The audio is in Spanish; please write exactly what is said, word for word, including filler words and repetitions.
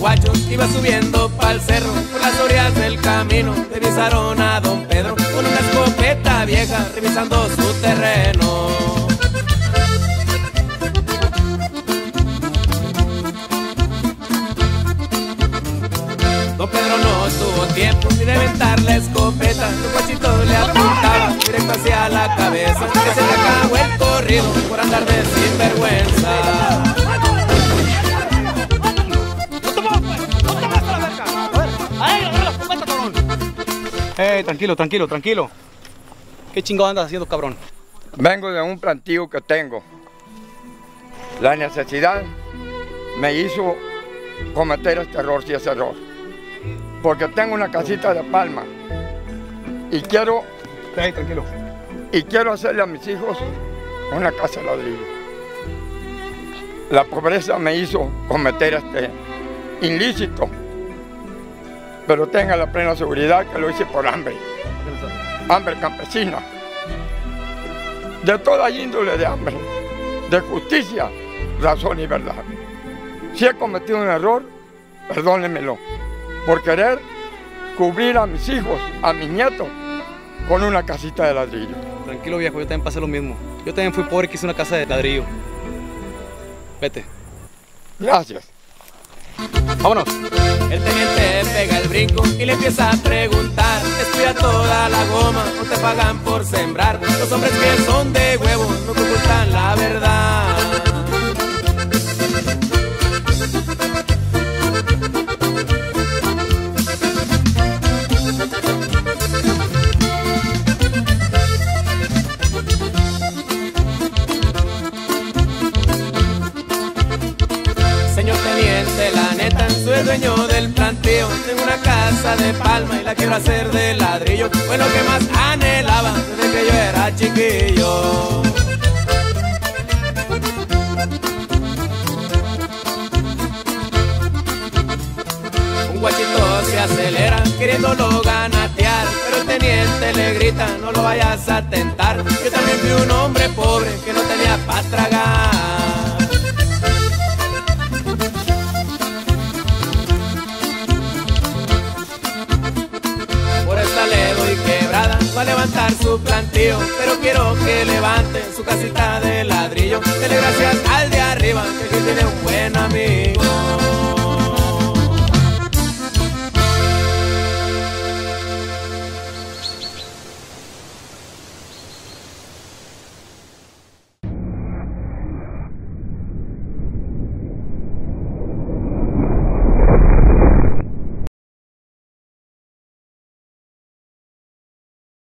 guachos iba subiendo pa'l cerro. Por las orillas del camino revisaron a don Pedro con una escopeta vieja revisando su terreno. Don Pedro no tuvo tiempo ni de aventar la escopeta. Los guachitos le apuntaban directo hacia la cabeza. Que se le acabó el corrido por andar de sinvergüenza. Eh, tranquilo, tranquilo, tranquilo. ¿Qué chingado andas haciendo, cabrón? Vengo de un plantío que tengo. La necesidad me hizo cometer este error, si es error. Porque tengo una casita de palma y quiero, Eh, tranquilo. y quiero hacerle a mis hijos una casa de ladrillo. La pobreza me hizo cometer este ilícito, pero tenga la plena seguridad que lo hice por hambre, hambre campesina, de toda índole de hambre, de justicia, razón y verdad. Si he cometido un error, perdónenmelo, por querer cubrir a mis hijos, a mis nietos, con una casita de ladrillo. Tranquilo, viejo, yo también pasé lo mismo. Yo también fui pobre y quise una casa de ladrillo. Vete. Gracias. Vámonos. El teniente pega el brinco y le empieza a preguntar: ¿estudia toda la goma o te pagan por sembrar? Los hombres que son de huevo no ocultan la verdad. Señor teniente, la neta, soy el dueño del plantío. Tengo una casa de palma y la quiero hacer de ladrillo. Fue lo que más anhelaba desde que yo era chiquillo. Un guachito se acelera queriéndolo ganatear, pero el teniente le grita: no lo vayas a tentar. Yo también fui un hombre pobre que no tenía pa' tragar. Le doy quebrada, va a levantar su plantío, pero quiero que levante su casita de ladrillo. Dele gracias al de arriba, que aquí tiene